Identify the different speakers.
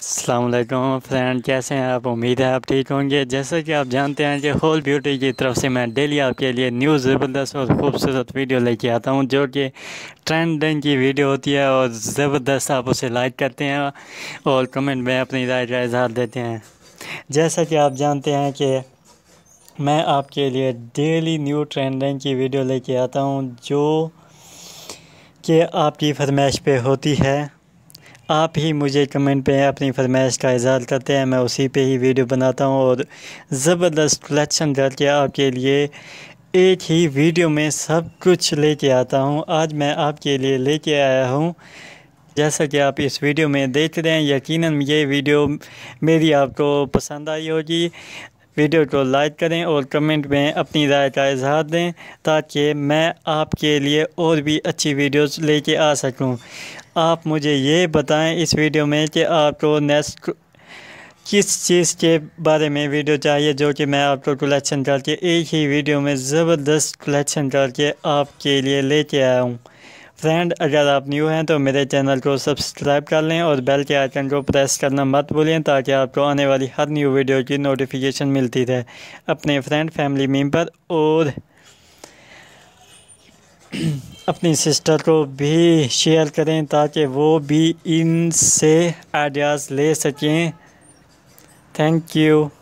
Speaker 1: अस्सलाम वालेकुम फ्रेंड, कैसे हैं आप? उम्मीद है आप ठीक होंगे। जैसा कि आप जानते हैं कि होल ब्यूटी की तरफ से मैं डेली आपके लिए न्यू ज़बरदस्त और ख़ूबसूरत वीडियो लेके आता हूं, जो कि ट्रेंडिंग की वीडियो होती है और ज़बरदस्त आप उसे लाइक करते हैं और कमेंट में अपनी राय का इजहार देते हैं। जैसा कि आप जानते हैं कि मैं आपके लिए डेली न्यू ट्रेंडिंग की वीडियो लेके आता हूं, जो कि आपकी फरमाइश पे होती है। आप ही मुझे कमेंट पे अपनी फरमाइश का इज़हार करते हैं, मैं उसी पे ही वीडियो बनाता हूँ और ज़बरदस्त कलेक्शन करके आपके लिए एक ही वीडियो में सब कुछ लेके आता हूँ। आज मैं आपके लिए लेके आया हूँ, जैसा कि आप इस वीडियो में देख रहे हैं, यकीनन ये वीडियो मेरी आपको पसंद आई होगी। वीडियो को लाइक करें और कमेंट में अपनी राय का इजहार दें, ताकि मैं आपके लिए और भी अच्छी वीडियोस लेके आ सकूं। आप मुझे ये बताएं इस वीडियो में कि आपको नेक्स्ट किस चीज़ के बारे में वीडियो चाहिए, जो कि मैं आपको कलेक्शन करके एक ही वीडियो में ज़बरदस्त कलेक्शन करके आपके लिए लेके आया हूँ। फ्रेंड, अगर आप न्यू हैं तो मेरे चैनल को सब्सक्राइब कर लें और बेल के आइकन को प्रेस करना मत भूलें, ताकि आपको आने वाली हर न्यू वीडियो की नोटिफिकेशन मिलती रहे। अपने फ्रेंड, फैमिली मेम्बर और अपनी सिस्टर को भी शेयर करें, ताकि वो भी इनसे आइडियाज़ ले सकें। Thank you.